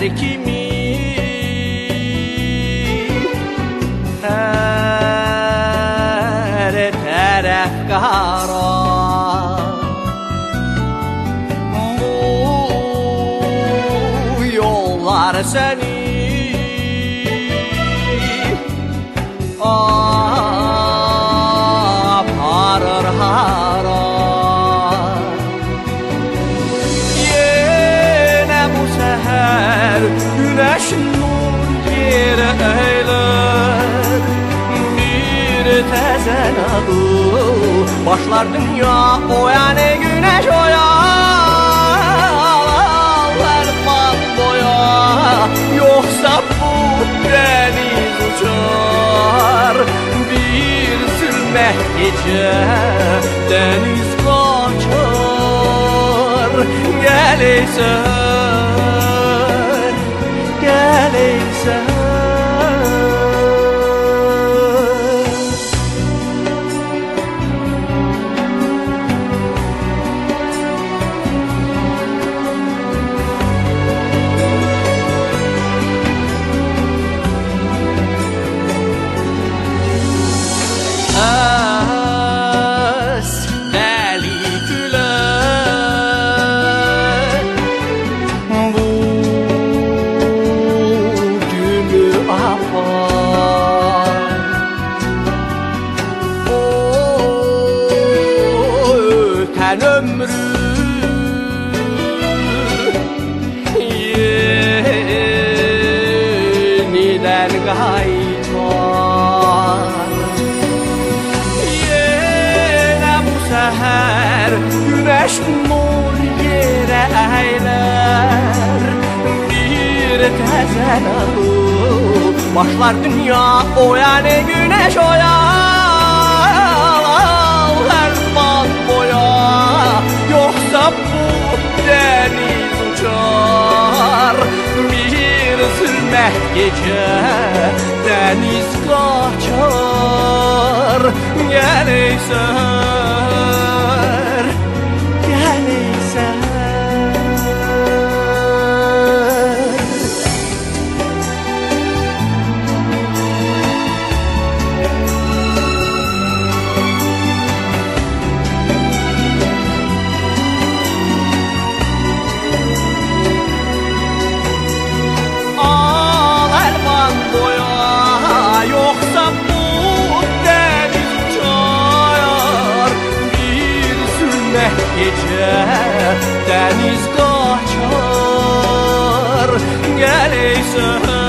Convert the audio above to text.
seher kimi her taraf qara. Bu yollar seni aparır hara. Yine bu seher güneş nur yere eyler, bir tezen adı başlar dünya oyane güneş oyalar man boya. Yoksa bu deniz uçar bir sürmeh gece, deniz kaçar. Geleysen, geleysen. Ömrü yeniden kaytar. Yine bu seher güneş nur yere eyler, bir tezen adı başlar dünya oyane güneş oyalar man boya. Yoksa bu deniz uçar bir sürmeh gece, deniz kaçar. Geleysen, geleysen. Yoksa bu deniz uçar bir sürmeh gece, deniz kaçar. Geleysen.